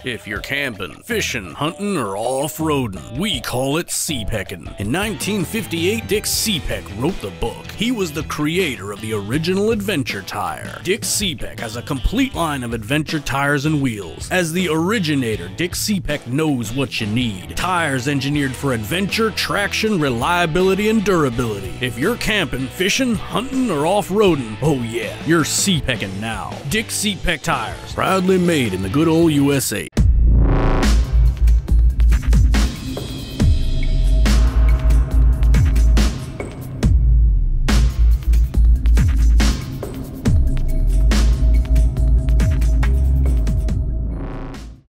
If you're camping, fishing, hunting, or off-roading, we call it Cepecking. In 1958, Dick Cepek wrote the book. He was the creator of the original adventure tire. Dick Cepek has a complete line of adventure tires and wheels. As the originator, Dick Cepek knows what you need. Tires engineered for adventure, traction, reliability, and durability. If you're camping, fishing, hunting, or off-roading, oh yeah, you're Cepecking now. Dick Cepek tires, proudly made in the good old USA.